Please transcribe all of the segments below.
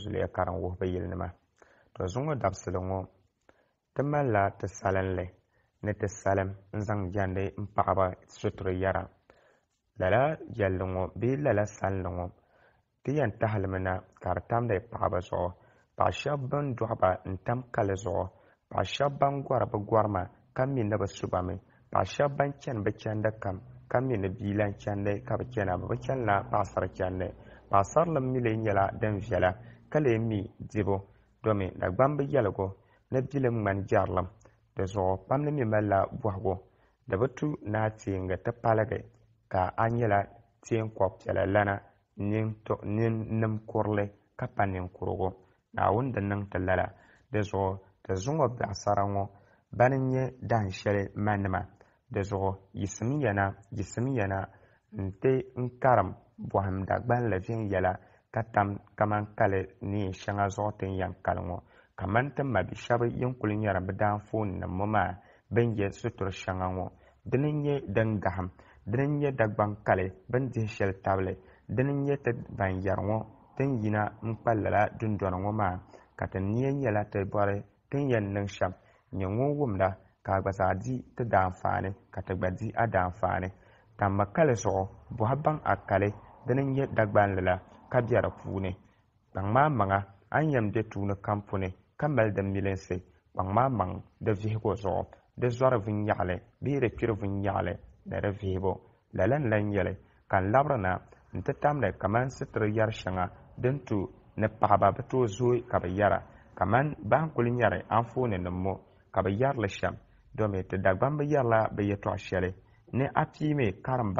zuliya karin wuhbu yilnima to zuŋɔ dabsili ŋɔ ti malila ti salinli ni ti salim n zaŋ jɛndi n paɣaba suturi yɛra lala yɛlli ŋɔ bee lala salinli ŋɔ ti yɛn tahalimi na ka di tamdi paɣaba zuɣu paɣa shɛba bin dɔɣiba n tam kali zuɣu paɣa shɛba ban gɔri bi gɔrima ka mi ni bi subami paɣa shɛba ban chani bi chandi kam ka mi ni bia lan chandi ka bi chana bi chanila paɣasari chandi paɣasarili mi lee nyɛla din viɛla ka lee mi dibu domi Dagbambi yɛligu ni bili ŋmani jɛrilim di zuɣu pam ni mi malila bɔhigu di bi tu naa teengi ti paligi ka a nyɛla teenkɔb piɛla lana nim kurili ka pa ninkurugu Naawuni di niŋ ti lala di zuɣu ti zuŋɔ biɛɣusara ŋɔ bani nyɛ dahin shɛli manima di zuɣu yisim yɛna n ti n karim bɔhim dagbanli viɛnyɛla ka tam kaman kali neen shɛŋa zuɣu ti yɛn kali ŋɔ kaman ti ma bi shɛba yin kuli nyɛri bi daanfooni nim ŋɔ maa bin yɛ suturi shɛŋa ŋɔ dini nyɛ din gahim dini nyɛ Dagban kali bin dihi shɛli tabili dini nyɛ ti ban yɛri ŋɔ tin yina n kpalila dundɔni ŋɔ maa ka ti nia nyɛla ti bɔri tin yɛn niŋ shɛm nyɛ ŋun wumda ka a gba zaa di ti daanfaani ka ti gba di a daanfaani tammi kali zuɣu bɔha baŋ a kali dini nyɛ Dagbanli la ka bɛ di puuni kpaŋmaa maŋa a ni yɛn bɛ tuuni kam puni ka mali di milinsi kpaŋmaa maŋ di vihigu zuɣu di zɔri vinyaɣili bee di kpiri vinyaɣili ni di vihibu lala n lan nyɛli ka n labiri na n ti tamdi kaman sitiri yɛri shɛŋa din tu ni paɣaba bi tooi zooi ka bi yɛra kaman ban kuli nyɛri anfooni nim ŋɔ ka bi yɛrili shɛm domi ti Dagbambi yɛrila bi yɛltɔɣa shɛli ni a piimi karimba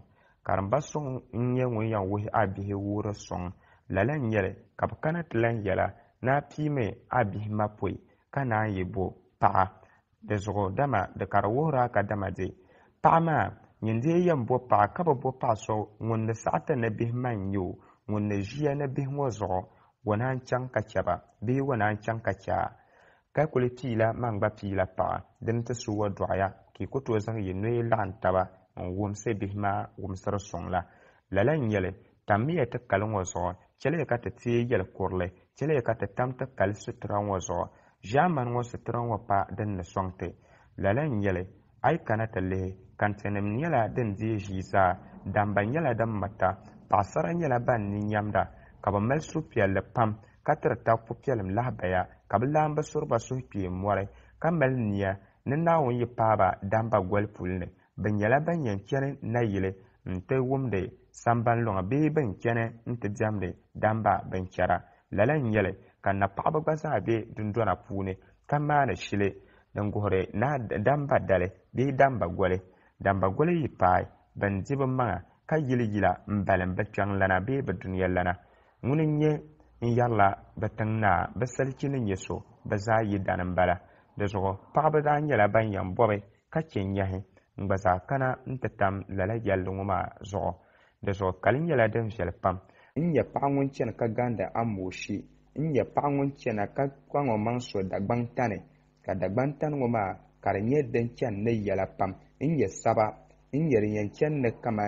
sɔŋ n nyɛ ŋun yɛn wuhi a bihi wuuri sɔŋ lala n nyɛli ka bi kana ti lan yɛla ni a piimi a bihi ma poi ka naan yi bo paɣa di zuɣu dama di ka di wuhira ka dama de paɣa maa nyini dee yɛn bo paɣa ka bi bo paɣa so ŋun ni saɣati ni bihi man nyɛ o ŋun ni ʒiya ni bihi ŋɔ zuɣu o naan chaŋ ka chɛba bee o naan chaŋ ka chɛ ka kuli piila man gba piila paɣa dini ti su wa dɔɣaya ka i ku tooi zaŋ yi noya laɣim taba n wumsi bihi maa wumsiri sɔŋ la lala n nyɛli tammiya ti kali ŋɔ zuɣu chɛliya ka ti teei yɛli kurili chɛliya ka ti tam ti kali sutura ŋɔ zuɣu ʒaamani ŋɔ sutura ŋɔ pa din ni sɔŋti lala n nyɛli a yi kana ti lihi kantinim nyɛla din deei ʒii zaa damba nyɛla din mata paɣasara nyɛla ban ni nyamda ka bi mali suhupiɛlli pam ka tiri tab pupiɛlim lahabaya ka bi laamba suriba suhupee mɔri ka mali nia ni Naawuni yi paaba damba goli puli ni bi nyɛla ban yɛn chɛni nayili n ti wumdi sambanlɔŋa bee bin chɛni n ti diɛmdi damba binchɛra lala n nyɛli ka napaɣaba gba zaa bɛ dundɔna puuni ka maani shili din guhiri na damba dali bee damba goli yi paai bin di bi maŋa ka yili yila n balim bi kpɛŋ lana bee bi duniya lana ŋuni nyɛ n yɛrila bi tiŋ naa bi salichi ni nyɛ so bi zaa yi dani n bala di zuɣu paɣaba daa nyɛla ban yɛn bɔbi ka chɛ nyahi n gba zaa kana n ti tam lala yɛlli ŋɔ maa zuɣu di zuɣu kali nyɛla din viɛli pam n nyɛ paɣa ŋun chɛni ka gandi amooshi n nyɛ paɣa ŋun chɛna ka kpaŋ o maŋ so Dagbaŋ tani ka Dagbaŋ tani ŋɔ maa ka di nyɛ din chɛni ni yɛla pam n nyɛ saba n nyɛ di yɛn chɛni ni kaman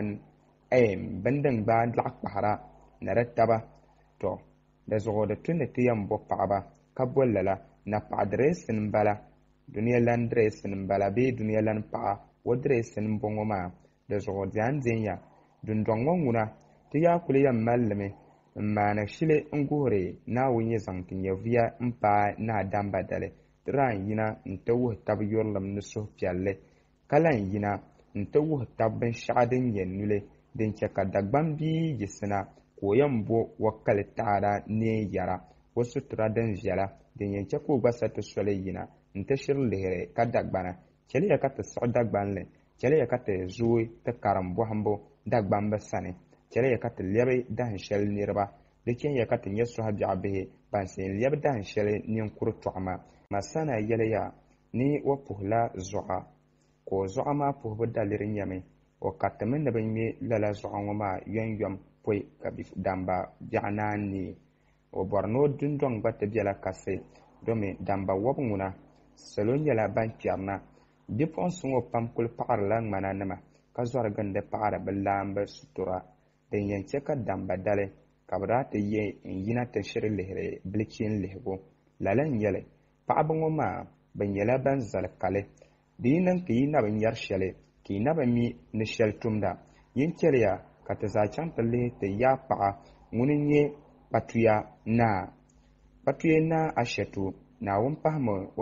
bin din gbaa laɣa kpahara ni di taba to di zuɣu di tu ni ti yɛn bo paɣaba ka bo lala na paɣa direesin n bala duniya lan direesin n bala bee duniya lan paɣa o direesin n bɔŋɔ maa di zuɣu diɛn diɛnya dundɔŋ ŋɔ ŋuna ti yaa kuli yɛn malimi n maani shili n guhiri Naawuni yi zaŋ ti nyɛ vuya n paai naa damba dali ti daan yina n ti wuhi tabi yurilim ni suhupiɛlli ka lan yina n ti wuhi tabi binshɛɣu din nyɛ nuli din chɛ ka Dagbaŋ bia yisina ka o yɛn bo wakali taada neen yɛra o sutura din viɛla din yɛn chɛ ka o gba sa ti soli yina n ti shiri lihiri ka Dagbana chɛliya ka ti siɣi Dagbanli chɛliya ka ti zooi ti karim bɔhimbu Dagbambi sani chɛliya ka ti lɛbi dahin shɛli niriba di chɛnya ka ti nyɛ sɔhabiɛɣu bihi ban sɛn lɛbi dahin shɛli ninkuri tɔɣima masana yɛliya ni o puhila zuɣa ka o zuɣa maa puhibu daliri nyɛmi o karitimi ni bi ŋme lala zuɣa ŋɔ maa yɔnyɔm poi ka damba biɛɣu naan nee o bɔri ni o dundɔŋ gba ti biɛla kasi domi damba wɔbu ŋuna salo nyɛla ban kpɛrina bipuɣinsi ŋɔ pam kuli paɣarila ŋmana nima ka zɔri gindi paɣari bi laambi sutura din yɛn chɛ ka damba dali ka bɛ daa ti yina ti shiri lihiri bilichini lihigu lala n-nyɛli paɣaba ŋɔ maa bɛ nyɛla ban zali kali di yi niŋ ka yi na bɛ nyɛri shɛli ka yi na bɛ mi ni shɛli tumda yin chɛliya ka ti zaa chaŋ ti lihi ti yaa paɣa ŋuni nyɛ kpatuya naa kpatuya naa ashɛtu Naawuni pahimi o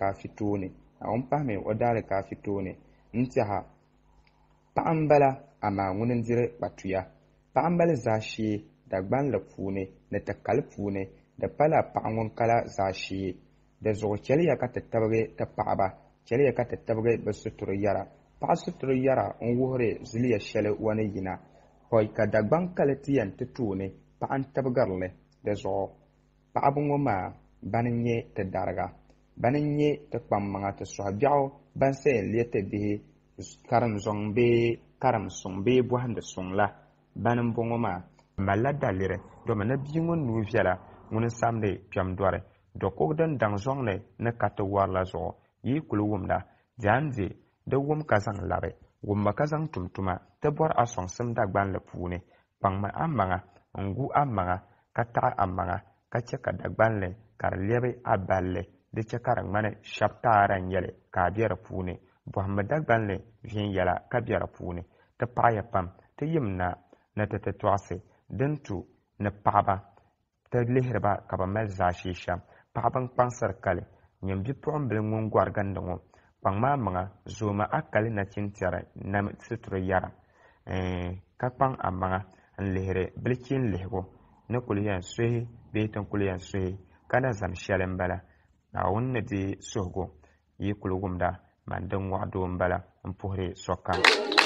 daalikafi tooni n-tiɛha paɣa m-bala amaa ŋuni n-diri kpatuya paɣa m-bali zaashee Dagbanli puuni ni ti kali puuni di pala paɣa ŋun kala zaashee di zuɣu chɛliya ka ti tabigi ti paɣaba chɛliya ka ti tabigi bɛ suturi yɛra paɣa suturi yɛra n-wuhiri ziliya shɛli o ni yina ka Dagban kali ti yɛn ti tooni paɣa n-tabigiri li di zuɣu paɣaba ŋɔ maa bana n-nyɛ ti dariga bana n-nyɛ ti kpammaŋa ti sɔɣibiɛɣu ban sa yɛn lee ti bihi karimzɔŋ bee karimsuŋ bee bɔhindi suŋ la bana m-bɔŋɔ maa malila daliri domi ni bia ŋun nuu viɛla ŋuni samdi kpɛmdɔri do kuɣu din daŋ zɔŋni ni ka ti wari la zuɣu yi kuli wumda jaandi di wum ka zaŋ labi wumma ka zaŋ tumtuma ti bɔri a sɔŋsim Dagbanli puuni kpaŋmi amaŋa n-gu amaŋa ka taɣi amaŋa ka chɛ ka Dagbanli ka di lɛbi a balli di chɛ ka di ŋmani shabtaara n-nyɛli ka a be di puuni bɔhimmi Dagbanli viɛnyɛla ka be di puuni ti paɣaya pam ti yimna ni ti ti tɔɣisi din tu ni paɣaba ti lihiriba ka bɛ mali zaashee shɛm paɣaba n-kpaŋsiri kali nyini bipuɣimbila ŋun gɔri gindi ŋɔ kpaŋma amaŋa zooma akali nachintɛri nam suturi yɛra ka kpaŋ amaŋa n-lihiri bilichini lihigu ni kuli yɛn suhi bee tin kuli yɛn suhi ka na zani shɛli m-bala Naawuni ni di suhigu yi kuli wumda man din ŋɔɣu doo m-bala m-puhiri sokam